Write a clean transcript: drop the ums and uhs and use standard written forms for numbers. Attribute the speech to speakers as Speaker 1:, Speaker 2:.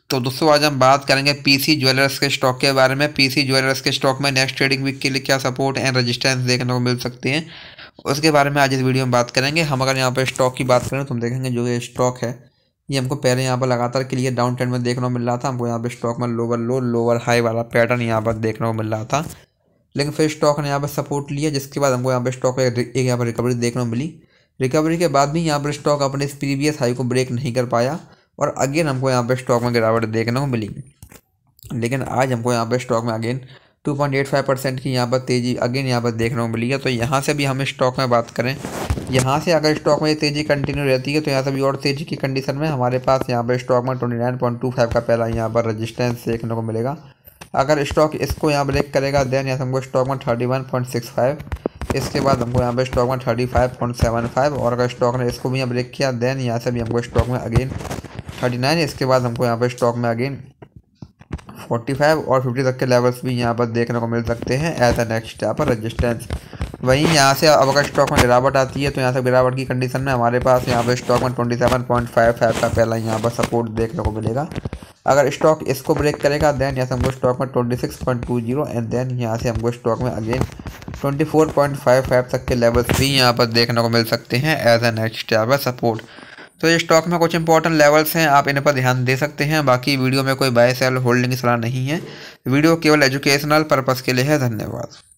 Speaker 1: तो दोस्तों आज हम बात करेंगे पीसी ज्वेलर्स के स्टॉक के बारे में। पीसी ज्वेलर्स के स्टॉक में नेक्स्ट ट्रेडिंग वीक के लिए क्या सपोर्ट एंड रेजिस्टेंस देखने को मिल सकते हैं, उसके बारे में आज इस वीडियो में बात करेंगे। हम अगर यहाँ पर स्टॉक की बात करें तो हम देखेंगे जो ये स्टॉक है ये हमको पहले यहाँ पर लगातार क्लियर डाउन ट्रेंड में देखने को मिल रहा था। हमको यहाँ पर स्टॉक में लोअर लो लोअर हाई वाला पैटर्न यहाँ पर देखने को मिल रहा था, लेकिन फिर स्टॉक ने यहाँ पर सपोर्ट लिया, जिसके बाद हमको यहाँ पर स्टॉक एक यहाँ पर रिकवरी देखने को मिली। रिकवरी के बाद भी यहाँ पर स्टॉक अपने इस प्रीवियस हाई को ब्रेक नहीं कर पाया और अगेन हमको यहाँ पे स्टॉक में गिरावट देखने को मिली। लेकिन आज हमको यहाँ पे स्टॉक में अगेन 2.85% की यहाँ पर तेज़ी अगेन यहाँ पर देखने को मिली है। तो यहाँ से भी हम स्टॉक में बात करें, यहाँ से अगर स्टॉक में ये तेज़ी कंटिन्यू रहती है तो यहाँ से भी और तेज़ी की कंडीशन में हमारे पास यहाँ पर स्टॉक में 29.25 का पहला यहाँ पर रजिस्टेंस देखने को मिलेगा। अगर स्टॉक इसको यहाँ ब्रेक करेगा देन यहाँ से हमको स्टॉक में 31.65, इसके बाद हमको यहाँ पे स्टॉक में 35.75 और अगर स्टॉक ने इसको भी यहाँ ब्रेक किया देन यहाँ से भी हमको स्टॉक में अगेन 39, इसके बाद हमको यहाँ पे स्टॉक में अगेन 45 और 50 तक के लेवल्स भी यहाँ पर देखने को मिल सकते हैं एज अ नेक्स्ट यहाँ पर रजिस्टेंस। वहीं यहाँ से अब अगर स्टॉक में गिरावट आती है तो यहाँ से गिरावट की कंडीशन में हमारे पास यहाँ पर स्टॉक में 27.55 का पहला यहाँ पर सपोर्ट देखने को मिलेगा। अगर स्टॉक इसको ब्रेक करेगा देन यहाँ से हमको स्टॉक में 26.20 एंड देन यहाँ से हमको स्टॉक में अगेन 24.55 तक के लेवल्स भी यहाँ पर देखने को मिल सकते हैं एज अ नेक्स्ट यहाँ पर सपोर्ट। तो ये स्टॉक में कुछ इंपॉर्टेंट लेवल्स हैं, आप इन पर ध्यान दे सकते हैं। बाकी वीडियो में कोई बाय सेल होल्डिंग की सलाह नहीं है, वीडियो केवल एजुकेशनल पर्पज़ के लिए है। धन्यवाद।